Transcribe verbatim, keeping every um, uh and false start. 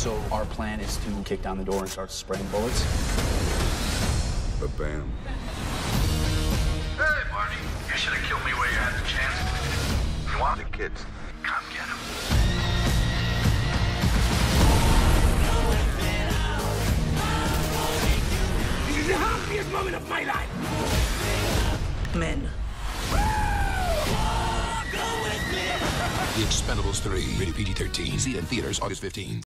So our plan is to kick down the door and start spraying bullets. Ba-bam. Hey, Barney. You should have killed me while you had the chance. You want The kids. Come get him. This is the happiest moment of my life. Men. The Expendables three, rated P G thirteen. See it in theaters August fifteenth.